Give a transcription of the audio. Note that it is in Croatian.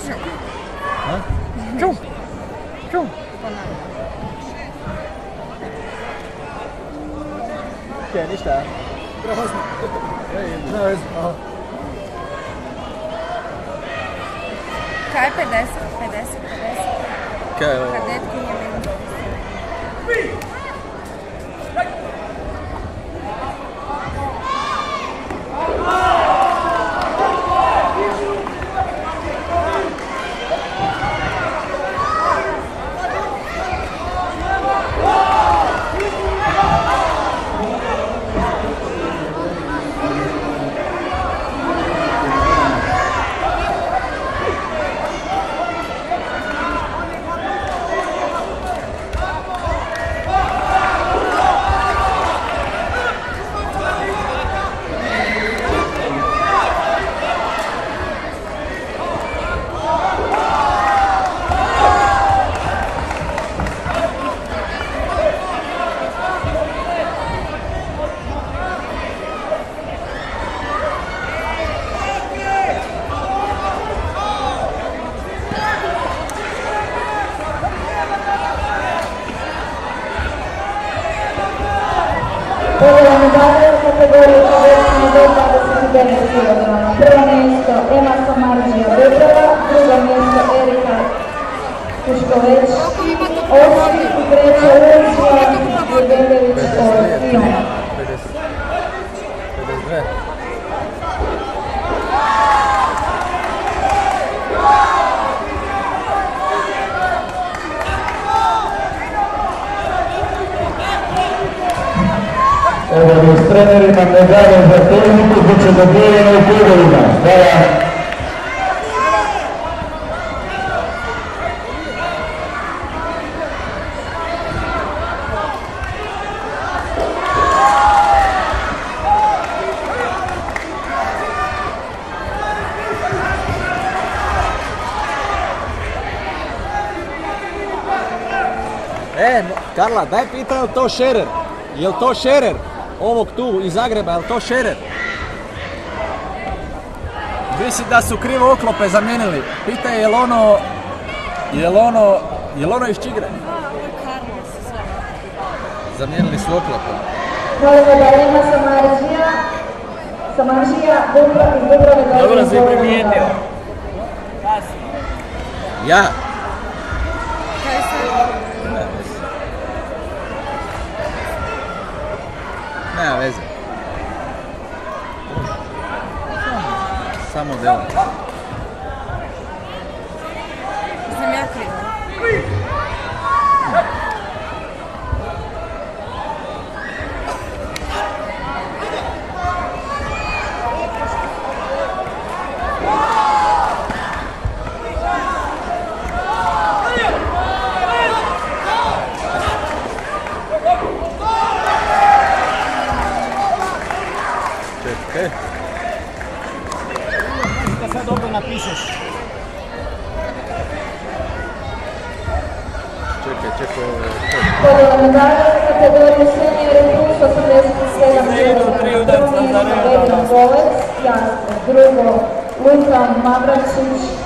Čum! Čum! Kaj, ništa? Grozno. Kaj je 50? 50? Kaj je ovo? Kadetkinje meni. Podjela medalje u kategoriji povećanja do 29 kg. Prvo mjesto Ema Samarđija Bebrava, drugo mjesto Erika Puškoveć, osmi i treće Lucija Jebedević Sion. 52. Ovo s trenerima medalje za tehniku bit će dodijeljene u klubovima. Hvala. Karla, daj pitaj je to Šerer? Je li to Šerer? Ovog tu iz Zagreba, je li to Šerer? Mislim da su krivo oklope zamijenili. Pitaj je li ono iz Čigre? Zamijenili su oklope. Hvala da Ema Samarđija Bebrava iz Dubrave. Dobro si primijetio. Ja? Nema veze. Samo delo. Znam ja krivo. Čekaj. Da sad dobro napišeš. Čekaj. Podjela medalje u kategoriji seniori plus 87 kg. Prvo mjesto Edin Golec, Jasper. Drugo Luka Mavračić,